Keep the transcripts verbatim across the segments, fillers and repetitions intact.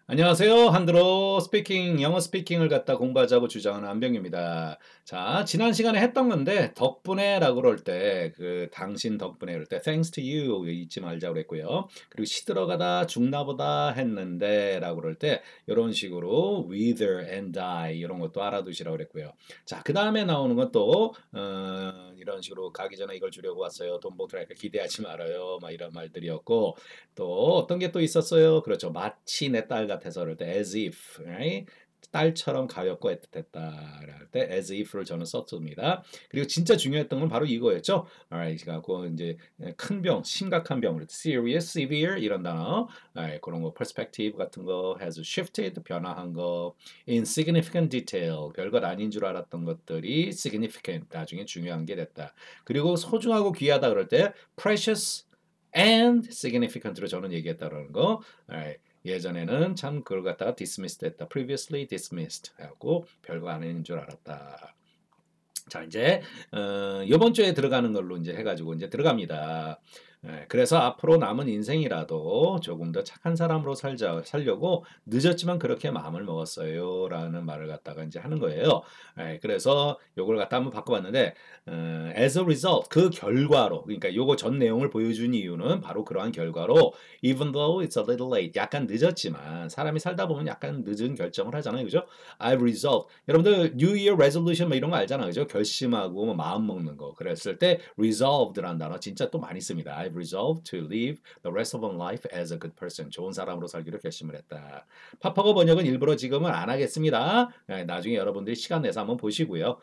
안녕하세요. 한글어 스피킹, 영어 스피킹을 갖다 공부하자고 주장하는 안병입니다. 자, 지난 시간에 했던 건데 덕분에 라고 그럴 때 그 당신 덕분에 그럴 때 thanks to you 잊지 말자고 그랬고요. 그리고 시들어가다 죽나보다 했는데 라고 그럴 때 이런 식으로 wither and die 이런 것도 알아두시라고 그랬고요. 자, 그 다음에 나오는 것도 어, 이런 식으로 가기 전에 이걸 주려고 왔어요. 돈 벌으니까 기대하지 말아요. 막 이런 말들이었고 또 어떤 게 또 있었어요? 그렇죠. 마치 내 딸 같아서 그럴 때 as if, right? 딸처럼 가볍고 애틋했다 할 때 as if를 저는 썼습니다. 그리고 진짜 중요했던 건 바로 이거였죠. alright, 그래갖고 이제 큰 병, 심각한 병, serious, severe 이런 단어, alright, 그런 거, perspective 같은 거, has shifted, 변화한 거, insignificant detail, 별것 아닌 줄 알았던 것들이 significant, 나중에 중요한 게 됐다. 그리고 소중하고 귀하다 그럴 때 precious and significant로 저는 얘기했다라는 거. alright. 예전에는 참 그걸 갖다가 dismissed 했다. previously dismissed 하고 별거 아닌 줄 알았다. 자, 이제 어, 이번 주에 들어가는 걸로 이제 해가지고 이제 들어갑니다. 예, 그래서 앞으로 남은 인생이라도 조금 더 착한 사람으로 살자 살려고 늦었지만 그렇게 마음을 먹었어요라는 말을 갖다가 이제 하는 거예요. 예, 그래서 요걸 갖다 한번 바꿔봤는데 어, as a result 그 결과로 그러니까 요거 전 내용을 보여준 이유는 바로 그러한 결과로 even though it's a little late 약간 늦었지만 사람이 살다 보면 약간 늦은 결정을 하잖아요, 그죠? I've resolved 여러분들 New Year resolution 뭐 이런 거 알잖아요, 그죠? 결심하고 뭐 마음 먹는 거 그랬을 때 resolved라는 단어 진짜 또 많이 씁니다. I've resolved to live the rest of my life as a good person. 좋은 사람으로 살기로 결심을 했다. 파파고 번역은 일부러 지금은 안 하겠습니다. 나중에 여러분들이 시간 내서 한번 보시고요.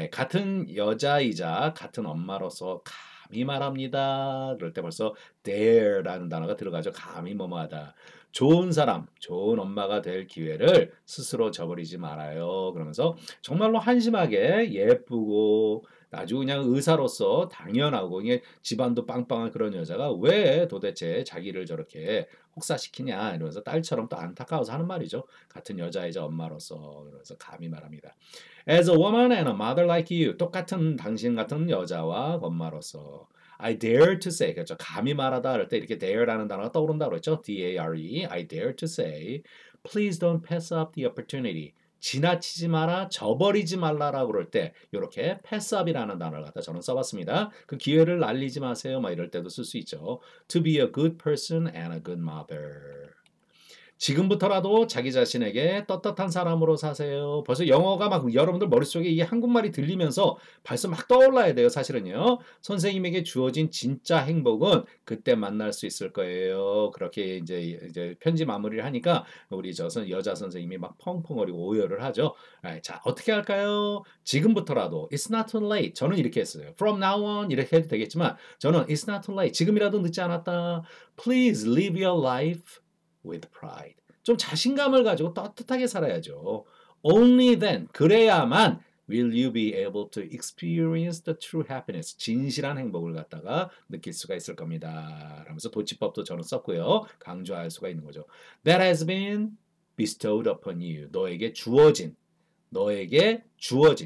같은 여자이자 같은 엄마로서 감히 말합니다. 그럴 때 벌써 dare라는 단어가 들어가죠. 감히 뭐뭐하다. 좋은 사람, 좋은 엄마가 될 기회를 스스로 저버리지 말아요. 그러면서 정말로 한심하게 예쁘고 아주 그냥 의사로서 당연하고 이게 집안도 빵빵한 그런 여자가 왜 도대체 자기를 저렇게 혹사시키냐 이러면서 딸처럼 또 안타까워서 하는 말이죠. 같은 여자이자 엄마로서 그래서 감히 말합니다. As a woman and a mother like you 똑같은 당신 같은 여자와 엄마로서 I dare to say 그렇죠. 감히 말하다 할 때 이렇게 dare라는 단어가 떠오른다고 그랬죠. D-A-R-E I dare to say please don't pass up the opportunity 지나치지 마라, 저버리지 말라라고 그럴 때 이렇게 pass up이라는 단어를 갖다 저는 써봤습니다. 그 기회를 날리지 마세요. 막 이럴 때도 쓸 수 있죠. To be a good person and a good mother. 지금부터라도 자기 자신에게 떳떳한 사람으로 사세요. 벌써 영어가 막 여러분들 머릿속에 이 한국말이 들리면서 벌써 막 떠올라야 돼요. 사실은요. 선생님에게 주어진 진짜 행복은 그때 만날 수 있을 거예요. 그렇게 이제 이제 편지 마무리를 하니까 우리 저 여자 선생님이 막 펑펑거리고 오열을 하죠. 자, 어떻게 할까요? 지금부터라도 It's not too late. 저는 이렇게 했어요. From now on 이렇게 해도 되겠지만 저는 It's not too late. 지금이라도 늦지 않았다. Please live your life with pride. 좀 자신감을 가지고 떳떳하게 살아야죠. Only then, 그래야만 will you be able to experience the true happiness. 진실한 행복을 갖다가 느낄 수가 있을 겁니다. 라면서 도치법도 저는 썼고요. 강조할 수가 있는 거죠. That has been bestowed upon you. 너에게 주어진, 너에게 주어진.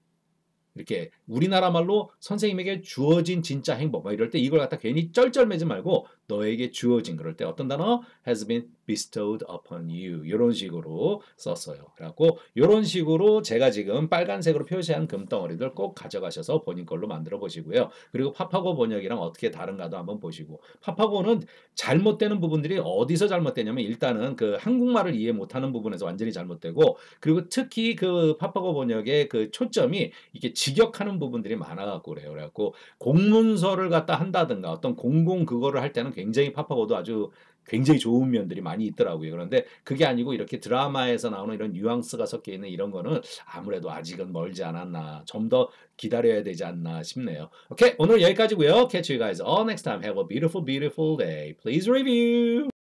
이렇게 우리나라 말로 선생님에게 주어진 진짜 행복 막 이럴 때 이걸 갖다 괜히 쩔쩔매지 말고 너에게 주어진 그럴 때 어떤 단어 has been bestowed upon you 이런 식으로 썼어요. 그래갖고 이런 식으로 제가 지금 빨간색으로 표시한 금덩어리들 꼭 가져가셔서 본인 걸로 만들어 보시고요. 그리고 파파고 번역이랑 어떻게 다른가도 한번 보시고 파파고는 잘못되는 부분들이 어디서 잘못되냐면 일단은 그 한국말을 이해 못하는 부분에서 완전히 잘못되고 그리고 특히 그 파파고 번역의 그 초점이 이게 직역하는 부분들이 많아갖고 그래요. 그래갖고 공문서를 갖다 한다든가 어떤 공공 그거를 할 때는 굉장히 파파고도 아주 굉장히 좋은 면들이 많이 있더라고요. 그런데 그게 아니고 이렇게 드라마에서 나오는 이런 뉘앙스가 섞여 있는 이런 거는 아무래도 아직은 멀지 않았나. 좀 더 기다려야 되지 않나 싶네요. 오케이, 오늘 여기까지고요. Catch you guys all next time. Have a beautiful, beautiful day. Please review.